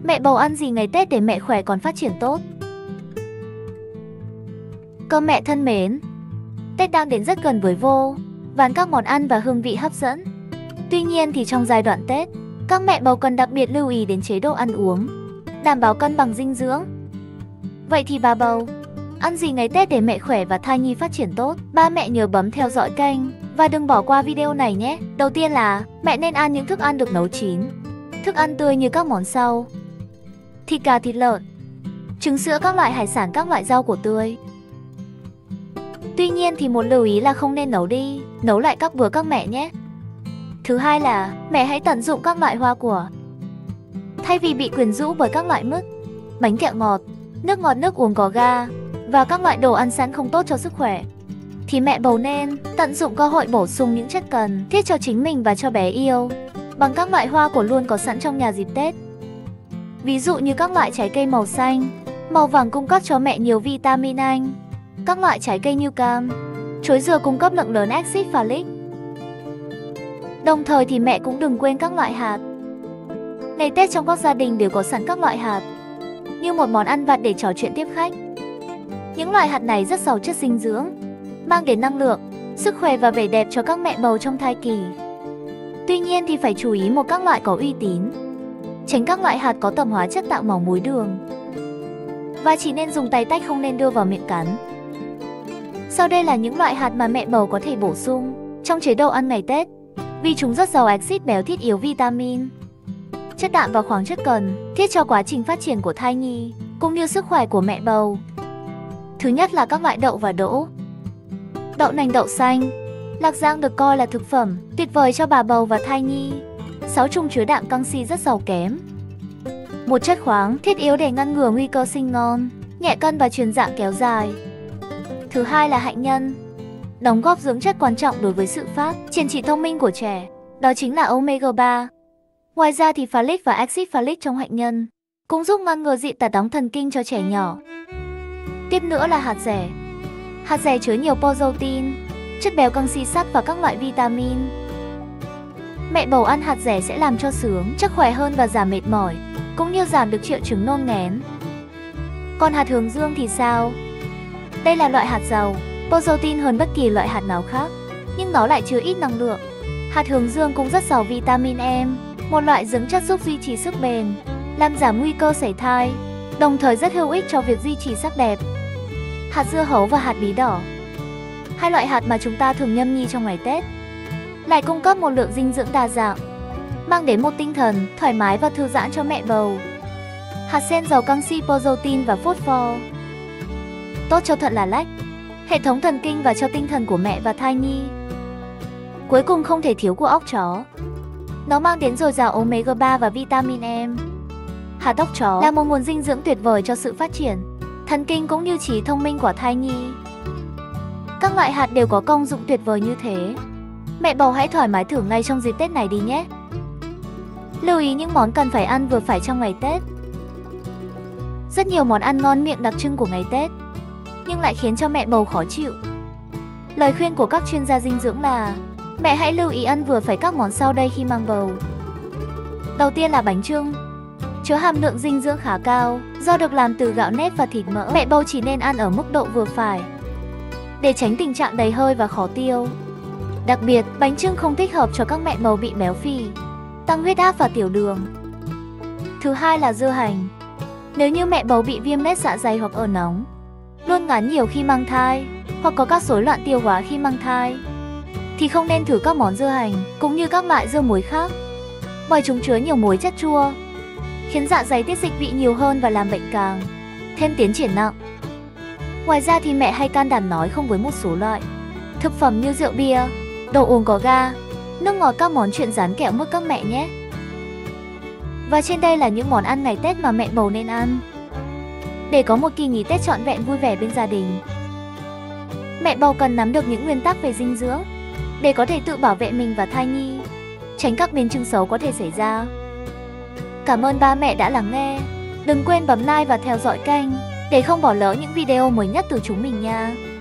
Mẹ bầu ăn gì ngày Tết để mẹ khỏe còn phát triển tốt? Cơm mẹ thân mến, Tết đang đến rất gần với vô vàn các món ăn và hương vị hấp dẫn. Tuy nhiên thì trong giai đoạn Tết, các mẹ bầu cần đặc biệt lưu ý đến chế độ ăn uống, đảm bảo cân bằng dinh dưỡng. Vậy thì bà bầu, ăn gì ngày Tết để mẹ khỏe và thai nhi phát triển tốt? Ba mẹ nhớ bấm theo dõi kênh và đừng bỏ qua video này nhé. Đầu tiên là mẹ nên ăn những thức ăn được nấu chín, thức ăn tươi như các món sau: thịt gà, thịt lợn, trứng sữa, các loại hải sản, các loại rau củ tươi. Tuy nhiên thì một lưu ý là không nên nấu lại các bữa các mẹ nhé. Thứ hai là mẹ hãy tận dụng các loại hoa quả. Thay vì bị quyến rũ bởi các loại mứt, bánh kẹo ngọt, nước uống có ga và các loại đồ ăn sẵn không tốt cho sức khỏe, thì mẹ bầu nên tận dụng cơ hội bổ sung những chất cần thiết cho chính mình và cho bé yêu bằng các loại hoa quả luôn có sẵn trong nhà dịp Tết. Ví dụ như các loại trái cây màu xanh, màu vàng cung cấp cho mẹ nhiều vitamin anh, các loại trái cây như cam, chuối dừa cung cấp lượng lớn axit folic. Đồng thời thì mẹ cũng đừng quên các loại hạt. Ngày Tết trong các gia đình đều có sẵn các loại hạt như một món ăn vặt để trò chuyện tiếp khách. Những loại hạt này rất giàu chất dinh dưỡng, mang đến năng lượng, sức khỏe và vẻ đẹp cho các mẹ bầu trong thai kỳ. Tuy nhiên thì phải chú ý một các loại có uy tín, tránh các loại hạt có tẩm hóa chất tạo màu muối đường, và chỉ nên dùng tay tách, không nên đưa vào miệng cắn. Sau đây là những loại hạt mà mẹ bầu có thể bổ sung trong chế độ ăn ngày Tết, vì chúng rất giàu axit béo, thiết yếu, vitamin, chất đạm và khoáng chất cần thiết cho quá trình phát triển của thai nhi cũng như sức khỏe của mẹ bầu. Thứ nhất là các loại đậu và đỗ. Đậu nành, đậu xanh, lạc rang được coi là thực phẩm tuyệt vời cho bà bầu và thai nhi. Chúng chứa đạm canxi rất giàu kém, một chất khoáng thiết yếu để ngăn ngừa nguy cơ sinh non, nhẹ cân và chuyển dạng kéo dài. Thứ hai là hạnh nhân, đóng góp dưỡng chất quan trọng đối với sự phát triển trí thông minh của trẻ, đó chính là omega 3. Ngoài ra thì folic và axit folic trong hạnh nhân cũng giúp ngăn ngừa dị tật đóng thần kinh cho trẻ nhỏ. Tiếp nữa là hạt dẻ. Hạt dẻ chứa nhiều protein, chất béo, canxi, sắt và các loại vitamin. Mẹ bầu ăn hạt dẻ sẽ làm cho xương chắc khỏe hơn và giảm mệt mỏi, cũng như giảm được triệu chứng nôn nghén. Còn hạt hướng dương thì sao? Đây là loại hạt giàu protein hơn bất kỳ loại hạt nào khác, nhưng nó lại chứa ít năng lượng. Hạt hướng dương cũng rất giàu vitamin E, một loại dưỡng chất giúp duy trì sức bền, làm giảm nguy cơ sảy thai, đồng thời rất hữu ích cho việc duy trì sắc đẹp. Hạt dưa hấu và hạt bí đỏ, hai loại hạt mà chúng ta thường nhâm nhi trong ngày Tết, lại cung cấp một lượng dinh dưỡng đa dạng, mang đến một tinh thần thoải mái và thư giãn cho mẹ bầu. Hạt sen giàu canxi, protein và phosphor, tốt cho thận là lách, hệ thống thần kinh và cho tinh thần của mẹ và thai nhi. Cuối cùng không thể thiếu của óc chó. Nó mang đến dồi dào omega 3 và vitamin E. Hạt óc chó là một nguồn dinh dưỡng tuyệt vời cho sự phát triển thần kinh cũng như trí thông minh của thai nhi. Các loại hạt đều có công dụng tuyệt vời như thế. Mẹ bầu hãy thoải mái thử ngay trong dịp Tết này đi nhé. Lưu ý những món cần phải ăn vừa phải trong ngày Tết. Rất nhiều món ăn ngon miệng đặc trưng của ngày Tết, nhưng lại khiến cho mẹ bầu khó chịu. Lời khuyên của các chuyên gia dinh dưỡng là mẹ hãy lưu ý ăn vừa phải các món sau đây khi mang bầu. Đầu tiên là bánh chưng, chứa hàm lượng dinh dưỡng khá cao do được làm từ gạo nếp và thịt mỡ. Mẹ bầu chỉ nên ăn ở mức độ vừa phải để tránh tình trạng đầy hơi và khó tiêu. Đặc biệt, bánh chưng không thích hợp cho các mẹ bầu bị béo phì, tăng huyết áp và tiểu đường. Thứ hai là dưa hành. Nếu như mẹ bầu bị viêm loét dạ dày hoặc ở nóng, luôn ngán nhiều khi mang thai, hoặc có các rối loạn tiêu hóa khi mang thai, thì không nên thử các món dưa hành cũng như các loại dưa muối khác, bởi chúng chứa nhiều muối, chất chua, khiến dạ dày tiết dịch vị nhiều hơn và làm bệnh càng thêm tiến triển nặng. Ngoài ra thì mẹ hay can đảm nói không với một số loại thực phẩm như rượu bia, đồ uống có ga, nước ngọt, các món chuyện rán, kẹo mứt các mẹ nhé. Và trên đây là những món ăn ngày Tết mà mẹ bầu nên ăn để có một kỳ nghỉ Tết trọn vẹn vui vẻ bên gia đình. Mẹ bầu cần nắm được những nguyên tắc về dinh dưỡng để có thể tự bảo vệ mình và thai nhi, tránh các biến chứng xấu có thể xảy ra. Cảm ơn ba mẹ đã lắng nghe. Đừng quên bấm like và theo dõi kênh để không bỏ lỡ những video mới nhất từ chúng mình nha.